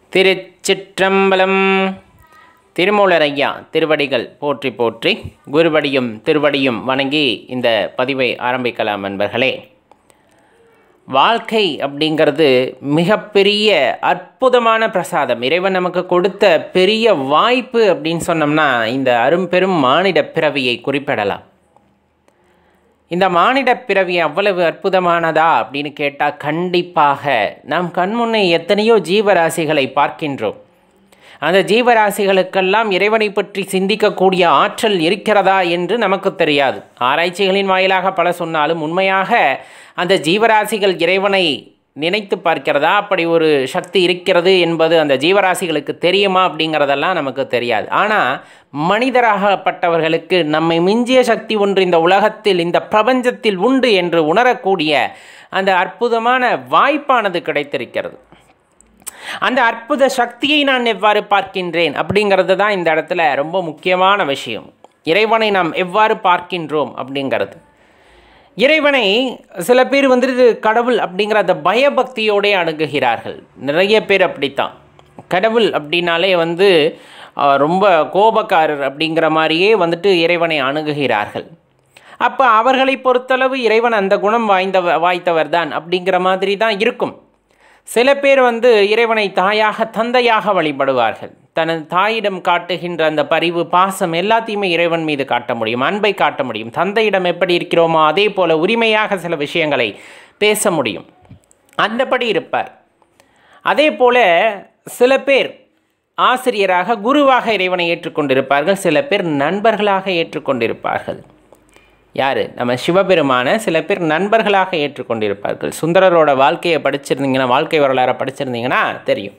திருச்சிற்றம்பலம். திருமூலரையா திருவடிகள் போற்றி போற்றி, குருவடியும் திருவடியும் வணங்கி இந்த பதிவை ஆரம்பிக்கலாம். நண்பர்களே, வாழ்க்கை அப்படிங்கிறது மிகப்பெரிய அற்புதமான பிரசாதம். இறைவன் நமக்கு கொடுத்த பெரிய வாய்ப்பு அப்படின்னு சொன்னோம்னா இந்த அரும்பெரும் மானிட பிறவியை குறிப்பிடலாம். இந்த மானிட பிறவி அவ்வளவு அற்புதமானதா அப்படின்னு கேட்டால் கண்டிப்பாக நாம் கண்முன்னே எத்தனையோ ஜீவராசிகளை பார்க்கின்றோம். அந்த ஜீவராசிகளுக்கெல்லாம் இறைவனை பற்றி சிந்திக்கக்கூடிய ஆற்றல் இருக்கிறதா என்று நமக்கு தெரியாது. ஆராய்ச்சிகளின் வாயிலாக பல சொன்னாலும் உண்மையாக அந்த ஜீவராசிகள் இறைவனை நினைத்து பார்க்கிறதா, அப்படி ஒரு சக்தி இருக்கிறது என்பது அந்த ஜீவராசிகளுக்கு தெரியுமா அப்படிங்கிறதெல்லாம் நமக்கு தெரியாது. ஆனால் மனிதராகப்பட்டவர்களுக்கு நம்மை மிஞ்சிய சக்தி ஒன்று இந்த உலகத்தில், இந்த பிரபஞ்சத்தில் உண்டு என்று உணரக்கூடிய அந்த அற்புதமான வாய்ப்பானது கிடைத்திருக்கிறது. அந்த அற்புத சக்தியை நான் எவ்வாறு பார்க்கின்றேன் அப்படிங்கிறது தான் இந்த இடத்துல ரொம்ப முக்கியமான விஷயம். இறைவனை நாம் எவ்வாறு பார்க்கின்றோம் அப்படிங்கிறது. இறைவனை சில பேர் வந்துட்டு கடவுள் அப்படிங்கிற அந்த பயபக்தியோடே அணுகுகிறார்கள். நிறைய பேர் அப்படித்தான். கடவுள் அப்படின்னாலே ரொம்ப கோபக்காரர் அப்படிங்கிற மாதிரியே இறைவனை அணுகுகிறார்கள். அப்போ அவர்களை பொறுத்தளவு இறைவன் அந்த குணம் வாய்த்தவர் தான் அப்படிங்கிற மாதிரி தான் இருக்கும். சில பேர் இறைவனை தாயாக தந்தையாக வழிபடுவார்கள். தனது தாயிடம் காட்டுகின்ற அந்த பரிவு பாசம் எல்லாத்தையுமே இறைவன் மீது காட்ட முடியும், அன்பை காட்ட முடியும். தந்தையிடம் எப்படி இருக்கிறோமோ அதே போல் உரிமையாக சில விஷயங்களை பேச முடியும், அந்தபடி இருப்பார். அதே போல் சில பேர் ஆசிரியராக குருவாக இறைவனை ஏற்றுக்கொண்டிருப்பார்கள், சில பேர் நண்பர்களாக ஏற்றுக்கொண்டிருப்பார்கள். யார்? நம்ம சிவபெருமான சில பேர் நண்பர்களாக ஏற்றுக்கொண்டிருப்பார்கள். சுந்தரரோட வாழ்க்கையை படிச்சிருந்தீங்கன்னா, வாழ்க்கை வரலாறை படிச்சிருந்தீங்கன்னா தெரியும்.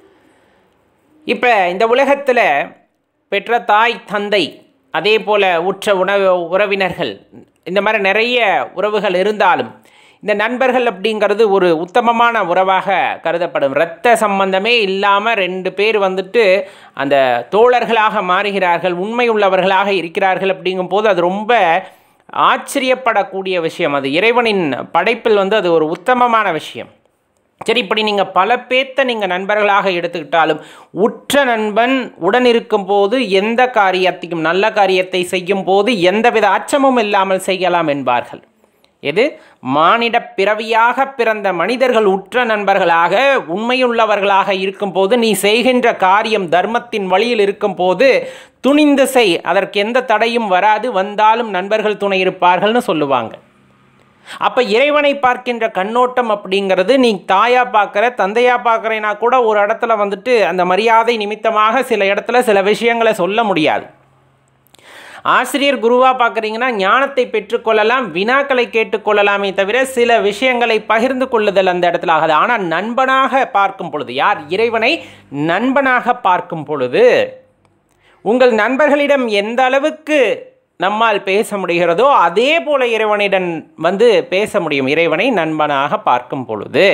இப்போ இந்த உலகத்தில் பெற்ற தாய் தந்தை, அதே போல் உற்ற உறவினர்கள், இந்த மாதிரி நிறைய உறவுகள் இருந்தாலும் இந்த நண்பர்கள் அப்படிங்கிறது ஒரு உத்தமமான உறவாக கருதப்படும். இரத்த சம்பந்தமே இல்லாமல் ரெண்டு பேர் அந்த தோழர்களாக மாறுகிறார்கள், உண்மை உள்ளவர்களாக இருக்கிறார்கள். அப்படிங்கும்போது அது ரொம்ப ஆச்சரியப்படக்கூடிய விஷயம். அது இறைவனின் படைப்பில் அது ஒரு உத்தமமான விஷயம். சரி, இப்படி நீங்கள் பல பேர்த்த நீங்கள் நண்பர்களாக எடுத்துக்கிட்டாலும் உற்ற நண்பன் உடன் இருக்கும் போது எந்த காரியத்தையும், நல்ல காரியத்தை செய்யும் போது எந்தவித அச்சமும் இல்லாமல் செய்யலாம் என்பார்கள். எது? மானிட பிறவியாக பிறந்த மனிதர்கள் உற்ற நண்பர்களாக உண்மையுள்ளவர்களாக இருக்கும்போது, நீ செய்கின்ற காரியம் தர்மத்தின் வழியில் இருக்கும் போது துணிந்து செய், அதற்கு எந்த தடையும் வராது, வந்தாலும் நண்பர்கள் துணை இருப்பார்கள்னு சொல்லுவாங்க. அப்போ இறைவனை பார்க்கின்ற கண்ணோட்டம் அப்படிங்கிறது, நீ தாயா பார்க்குற தந்தையா பார்க்குறேன்னா கூட ஒரு இடத்துல அந்த மரியாதை நிமித்தமாக சில இடத்துல சில விஷயங்களை சொல்ல முடியாது. ஆசிரியர் குருவாக பார்க்குறீங்கன்னா ஞானத்தை பெற்றுக்கொள்ளலாம், வினாக்களை கேட்டுக்கொள்ளலாமே தவிர சில விஷயங்களை பகிர்ந்து கொள்ளுதல் அந்த இடத்துல ஆகாது. ஆனால் நண்பனாக பார்க்கும் பொழுது, யார்? இறைவனை நண்பனாக பார்க்கும் பொழுது உங்கள் நண்பர்களிடம் எந்த அளவுக்கு நம்மால் பேச முடிகிறதோ அதே போல இறைவனிடம் பேச முடியும். இறைவனை நண்பனாக பார்க்கும் பொழுது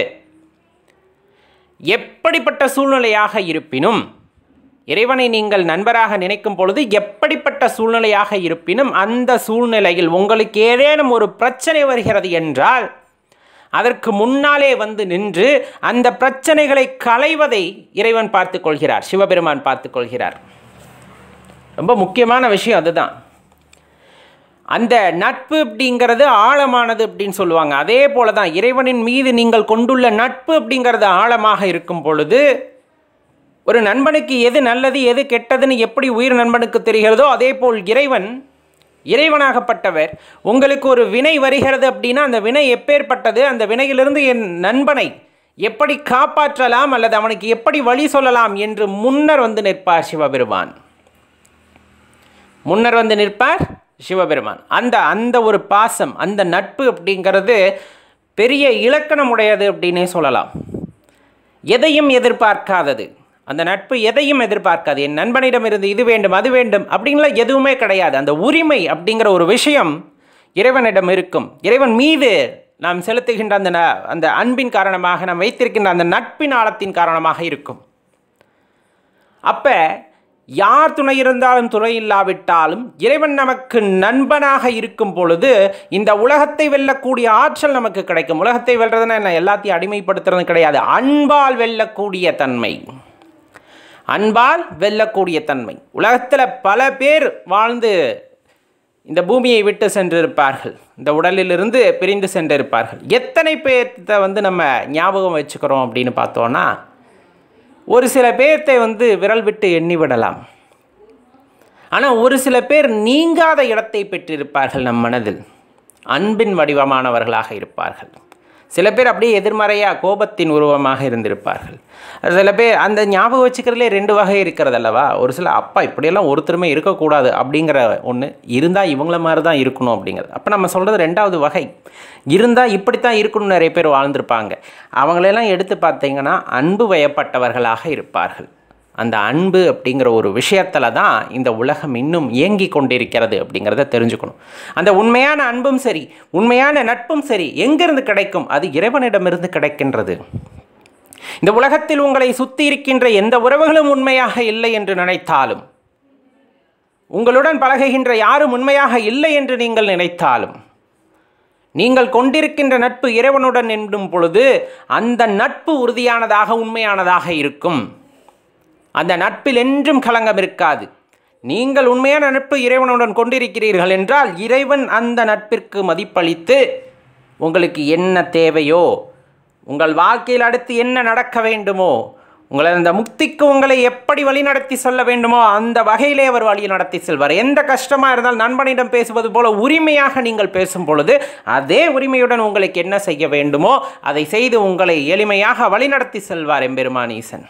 எப்படிப்பட்ட சூழ்நிலையாக இருப்பினும், இறைவனை நீங்கள் நண்பராக நினைக்கும் பொழுது எப்படிப்பட்ட சூழ்நிலையாக இருப்பினும் அந்த சூழ்நிலையில் உங்களுக்கு ஏதேனும் ஒரு பிரச்சனை வருகிறது என்றால் அதற்கு முன்னாலே நின்று அந்த பிரச்சனைகளை களைவதை இறைவன் பார்த்து கொள்கிறார், சிவபெருமான் பார்த்து கொள்கிறார். ரொம்ப முக்கியமான விஷயம் அதுதான். அந்த நட்பு அப்படிங்கிறது ஆழமானது அப்படின்னு சொல்லுவாங்க. அதே போல தான் இறைவனின் மீது நீங்கள் கொண்டுள்ள நட்பு அப்படிங்கிறது ஆழமாக இருக்கும் பொழுது, ஒரு நண்பனுக்கு எது நல்லது எது கெட்டதுன்னு எப்படி உயிர் நண்பனுக்கு தெரிகிறதோ அதே போல் இறைவனாகப்பட்டவர் உங்களுக்கு ஒரு வினை வருகிறது அப்படின்னா அந்த வினை எப்பேற்பட்டது, அந்த வினையிலிருந்து என் நண்பனை எப்படி காப்பாற்றலாம் அல்லது அவனுக்கு எப்படி வழி சொல்லலாம் என்று முன்னர் நிற்பார் சிவபெருமான். முன்னர் நிற்பார் சிவபெருமான். அந்த ஒரு பாசம், அந்த நட்பு அப்படிங்கிறது பெரிய இலக்கணம் உடையது அப்படின்னே சொல்லலாம். எதையும் எதிர்பார்க்காதது அந்த நட்பு, எதையும் எதிர்பார்க்காது. என் நண்பனிடம் இருந்து இது வேண்டும் அது வேண்டும் அப்படின்லாம் எதுவுமே கிடையாது. அந்த உரிமை அப்படிங்கிற ஒரு விஷயம் இறைவனிடம் இருக்கும். இறைவன் மீது நாம் செலுத்துகின்ற அந்த அன்பின் காரணமாக, நாம் வைத்திருக்கின்ற அந்த நட்பின் ஆழத்தின் காரணமாக இருக்கும். அப்போ யார் துணை இருந்தாலும் துணை இல்லாவிட்டாலும் இறைவன் நமக்கு நண்பனாக இருக்கும் பொழுது இந்த உலகத்தை வெல்லக்கூடிய ஆற்றல் நமக்கு கிடைக்கும். உலகத்தை வெல்றதுன்னா என்ன, எல்லாத்தையும் அடிமைப்படுத்துறது கிடையாது, அன்பால் வெல்லக்கூடிய தன்மை. அன்பால் வெல்லக்கூடிய தன்மை. உலகத்தில் பல பேர் வாழ்ந்து இந்த பூமியை விட்டு சென்றிருப்பார்கள், இந்த உடலிலிருந்து பிரிந்து சென்றிருப்பார்கள். எத்தனை பேர்த்த நம்ம ஞாபகம் வச்சுக்கிறோம் அப்படின்னு பார்த்தோன்னா, ஒரு சில பேர்த்தை விரல் விட்டு எண்ணி விடலாம். ஆனால் ஒரு சில பேர் நீங்காத இடத்தை பெற்றிருப்பார்கள் நம் மனதில். அன்பின் வடிவமானவர்களாக இருப்பார்கள். சில பேர் அப்படியே எதிர்மறையாக கோபத்தின் உருவமாக இருந்திருப்பார்கள். சில பேர் அந்த ஞாபகம் வச்சுக்கிறதுலே 2 வகை இருக்கிறது அல்லவா. ஒரு சில அப்பா இப்படியெல்லாம் ஒருத்தருமே இருக்கக்கூடாது அப்படிங்கிற ஒன்று, இருந்தால் இவங்கள மாதிரி தான் இருக்கணும் அப்படிங்கிறது. அப்போ நம்ம சொல்கிறது 2வது வகை, இருந்தால் இப்படித்தான் இருக்கணும்னு நிறைய பேர் வாழ்ந்திருப்பாங்க. அவங்களெல்லாம் எடுத்து பார்த்தீங்கன்னா அன்பு வயப்பட்டவர்களாக இருப்பார்கள். அந்த அன்பு அப்படிங்கிற ஒரு விஷயத்தில் தான் இந்த உலகம் இன்னும் இயங்கி கொண்டிருக்கிறது அப்படிங்கிறத தெரிஞ்சுக்கணும். அந்த உண்மையான அன்பும் சரி, உண்மையான நட்பும் சரி எங்கிருந்து கிடைக்கும்? அது இறைவனிடமிருந்து கிடைக்கின்றது. இந்த உலகத்தில் உங்களை சுற்றி இருக்கின்ற எந்த உறவுகளும் உண்மையாக இல்லை என்று நினைத்தாலும், உங்களுடன் பழகுகின்ற யாரும் உண்மையாக இல்லை என்று நீங்கள் நினைத்தாலும், நீங்கள் கொண்டிருக்கின்ற நட்பு இறைவனுடன் என்னும் பொழுது அந்த நட்பு உறுதியானதாக உண்மையானதாக இருக்கும். அந்த நட்பில் என்றும் களங்கம் இருக்காது. நீங்கள் உண்மையான நட்பு இறைவனுடன் கொண்டிருக்கிறீர்கள் என்றால் இறைவன் அந்த நட்பிற்கு மதிப்பளித்து உங்களுக்கு என்ன தேவையோ, உங்கள் வாழ்க்கையில் அடுத்து என்ன நடக்க வேண்டுமோ, உங்களை அந்த முக்திக்கு உங்களை எப்படி வழி நடத்தி செல்ல வேண்டுமோ அந்த வகையிலே அவர் வழி நடத்தி செல்வார். எந்த கஷ்டமாக இருந்தால் நண்பனிடம் பேசுவது போல உரிமையாக நீங்கள் பேசும் பொழுது அதே உரிமையுடன் உங்களுக்கு என்ன செய்ய வேண்டுமோ அதை செய்து உங்களை எளிமையாக வழி நடத்தி செல்வார் எம்பெருமான் ஈசன்.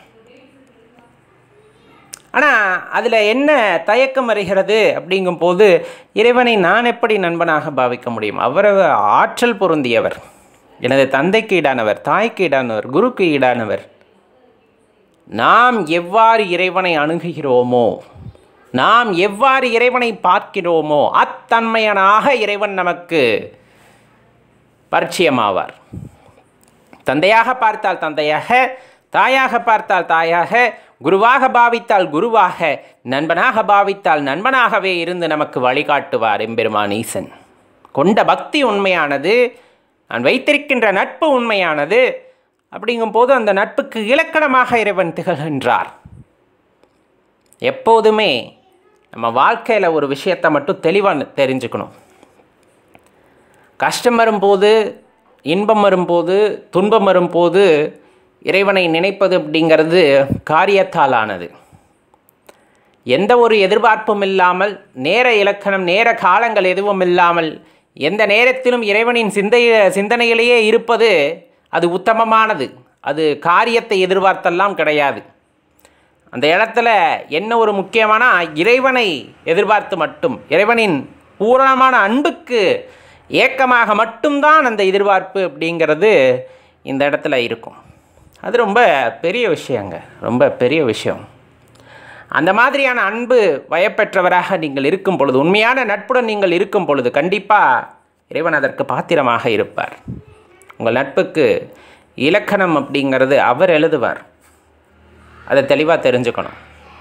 ஆனால் அதில் என்ன தயக்கம் வருகிறது அப்படிங்கும்போது, இறைவனை நான் எப்படி நண்பனாக பாவிக்க முடியும்? அவர் ஆற்றல் பொருந்தியவர், எனது தந்தைக்கு ஈடானவர், தாய்க்கு ஈடானவர், குருக்கு ஈடானவர். நாம் எவ்வாறு இறைவனை அணுகுகிறோமோ, நாம் எவ்வாறு இறைவனை பார்க்கிறோமோ அத்தன்மையனாக இறைவன் நமக்கு பரிச்சயமாவார். தந்தையாக பார்த்தால் தந்தையாக, தாயாக பார்த்தால் தாயாக, குருவாக பாவித்தால் குருவாக, நண்பனாக பாவித்தால் நண்பனாகவே இருந்து நமக்கு வழிகாட்டுவார் எம்பெருமான் ஈசன். கொண்ட பக்தி உண்மையானது, நான் வைத்திருக்கின்ற நட்பு உண்மையானது. அப்படிங்கும்போது அந்த நட்புக்கு இலக்கணமாக இறைவன் திகழ்கின்றார். எப்போதுமே நம்ம வாழ்க்கையில் ஒரு விஷயத்தை மட்டும் தெளிவாக தெரிஞ்சுக்கணும். கஷ்டம் வரும்போது, இன்பம் வரும்போது, துன்பம் வரும்போது இறைவனை நினைப்பது அப்படிங்கிறது காரியத்தால் ஆனது. எந்த ஒரு எதிர்பார்ப்பும் இல்லாமல், நேர இலக்கணம் நேர காலங்கள் எதுவும் இல்லாமல் எந்த நேரத்திலும் இறைவனின் சிந்தனையிலேயே இருப்பது அது உத்தமமானது. அது காரியத்தை எதிர்பார்த்தெல்லாம் கிடையாது. அந்த இடத்துல என்ன ஒரு முக்கியமான இறைவனை எதிர்பார்த்து மட்டும், இறைவனின் பூரணமான அன்புக்கு ஏக்கமாக மட்டும்தான் அந்த எதிர்பார்ப்பு அப்படிங்கிறது இந்த இடத்துல இருக்கும். அது ரொம்ப பெரிய விஷயங்க, ரொம்ப பெரிய விஷயம். அந்த மாதிரியான அன்பு வயப்பெற்றவராக நீங்கள் இருக்கும் பொழுது, உண்மையான நட்புடன் நீங்கள் இருக்கும் பொழுது கண்டிப்பாக இறைவன் அதற்கு பாத்திரமாக இருப்பார். உங்கள் நட்புக்கு இலக்கணம் அப்படிங்கிறது அவர் எழுதுவார். அதை தெளிவாக தெரிஞ்சுக்கணும்.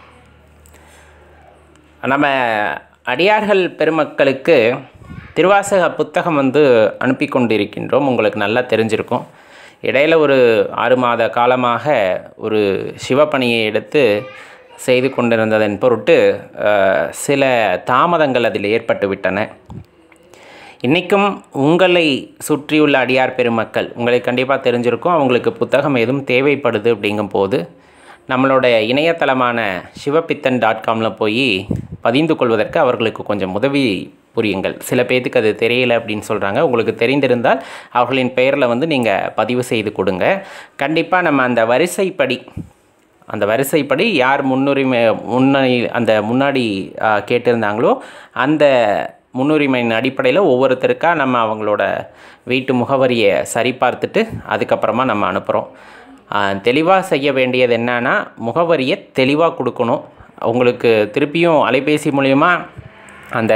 நம்ம அடியார்கள் பெருமக்களுக்கு திருவாசக புத்தகம் அனுப்பி கொண்டிருக்கின்றோம். உங்களுக்கு நல்லா தெரிஞ்சிருக்கும். இடையில் ஒரு 6 மாத காலமாக ஒரு சிவப்பணியை எடுத்து செய்து கொண்டிருந்ததன் பொருட்டு சில தாமதங்கள் அதில் ஏற்பட்டு விட்டன. இன்றைக்கும் உங்களை சுற்றியுள்ள அடியார் பெருமக்கள் உங்களுக்கு கண்டிப்பாக தெரிஞ்சிருக்கும். அவங்களுக்கு புத்தகம் எதுவும் தேவைப்படுது அப்படிங்கும்போது நம்மளுடைய இணையதளமான சிவபித்தன்.com போய் பதிந்து கொள்வதற்கு அவர்களுக்கு கொஞ்சம் உதவி புரியுங்கள். சில பேர்த்துக்கு அது தெரியலை அப்படின்னு சொல்கிறாங்க. உங்களுக்கு தெரிந்திருந்தால் அவர்களின் பெயரில் நீங்கள் பதிவு செய்து கொடுங்க. கண்டிப்பாக நம்ம அந்த வரிசைப்படி யார் முன்னாடி கேட்டிருந்தாங்களோ அந்த முன்னுரிமையின் அடிப்படையில் ஒவ்வொருத்தருக்காக நம்ம அவங்களோட வீட்டு முகவரியை சரிபார்த்துட்டு அதுக்கப்புறமா நம்ம அனுப்புகிறோம். தெளிவாக செய்ய வேண்டியது என்னன்னா, முகவரியை தெளிவாக கொடுக்கணும். உங்களுக்கு திருப்பியும் அலைபேசி மூலமா அந்த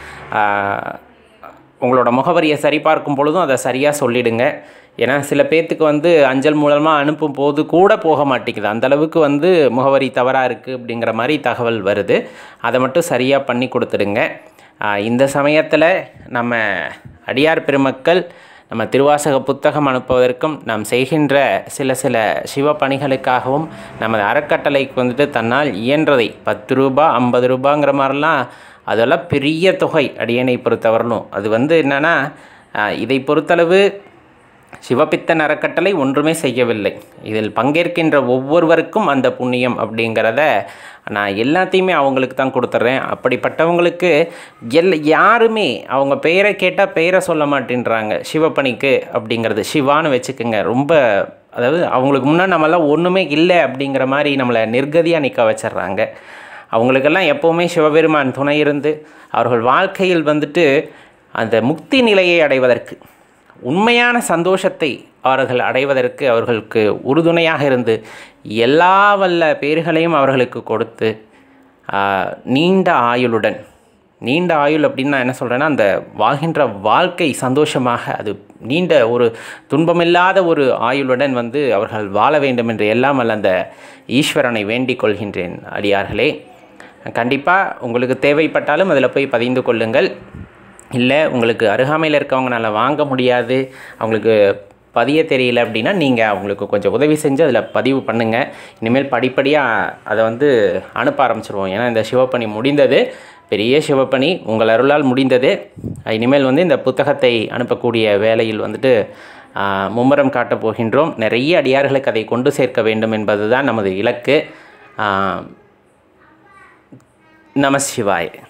உங்களோட முகவரியை சரிபார்க்கும் பொழுதும் அதை சரியாக சொல்லிவிடுங்க. ஏன்னா சில பேர்த்துக்கு அஞ்சல் மூலமாக அனுப்பும் போது கூட போக மாட்டேங்குது. அந்தளவுக்கு முகவரி தவறாக இருக்குது அப்படிங்கிற மாதிரி தகவல் வருது. அதை மட்டும் சரியாக பண்ணி கொடுத்துடுங்க. இந்த சமயத்தில் நம்ம அடியார் பெருமக்கள் நம்ம திருவாசக புத்தகம் அனுப்புவதற்கும் நாம் செய்கின்ற சில சிவ பணிகளுக்காகவும் நமது அறக்கட்டளைக்கு வந்துட்டு தன்னால் இயன்றதை 10 ரூபா 50 ரூபாங்கிற மாதிரிலாம் அதெல்லாம் பெரிய தொகை. அடியனை பொறுத்தவரையிலும் அது வந்து என்னென்னா, இதை பொறுத்தளவு சிவபித்தன் அறக்கட்டளை ஒன்றுமே செய்யவில்லை. இதில் பங்கேற்கின்ற ஒவ்வொருவருக்கும் அந்த புண்ணியம் அப்படிங்கிறத நான் எல்லாத்தையுமே அவங்களுக்கு தான் கொடுத்துட்றேன். அப்படிப்பட்டவங்களுக்கு யாருமே அவங்க பெயரை கேட்டால் பெயரை சொல்ல மாட்டேன்றாங்க. சிவப்பணிக்கு அப்படிங்கிறது சிவான்னு வச்சுக்கோங்க. ரொம்ப அதாவது அவங்களுக்கு முன்னாடி நம்மளாம் ஒன்றுமே இல்லை அப்படிங்கிற மாதிரி நம்மளை நிர்கதியாக நிற்க வச்சிட்றாங்க. அவங்களுக்கெல்லாம் எப்போவுமே சிவபெருமான் துணை இருந்து அவர்கள் வாழ்க்கையில் வந்துட்டு அந்த முக்தி நிலையை அடைவதற்கு, உண்மையான சந்தோஷத்தை அவர்கள் அடைவதற்கு அவர்களுக்கு உறுதுணையாக இருந்து எல்லா வல்ல பேர்களையும் அவர்களுக்கு கொடுத்து நீண்ட ஆயுளுடன், நீண்ட ஆயுள் அப்படின்னு நான் என்ன சொல்கிறேன்னா, அந்த வாழ்கின்ற வாழ்க்கை சந்தோஷமாக அது நீண்ட ஒரு துன்பமில்லாத ஒரு ஆயுளுடன் வந்து அவர்கள் வாழ வேண்டும் என்று எல்லாம் அல்ல அந்த ஈஸ்வரனை வேண்டிக் கொள்கின்றேன். அடியார்களே, கண்டிப்பாக உங்களுக்கு தேவைப்பட்டாலும் அதில் போய் பதிந்து கொள்ளுங்கள். இல்லை உங்களுக்கு அருகாமையில் இருக்கவங்கனால வாங்க முடியாது, அவங்களுக்கு பதிய தெரியல அப்படின்னா நீங்கள் அவங்களுக்கு கொஞ்சம் உதவி செஞ்சு அதில் பதிவு பண்ணுங்கள். இனிமேல் படிப்படியாக அதை வந்து அனுப்ப ஆரம்பிச்சிருவோம். ஏன்னா இந்த சிவப்பணி முடிந்தது, பெரிய சிவப்பணி உங்கள் அருளால் முடிந்தது. இனிமேல் வந்து இந்த புத்தகத்தை அனுப்பக்கூடிய வேலையில் வந்துட்டு மும்முரம் காட்டப் போகின்றோம். நிறைய அடியார்களுக்கு அதை கொண்டு சேர்க்க வேண்டும் என்பது தான் நமது இலக்கு. நம சிவாய.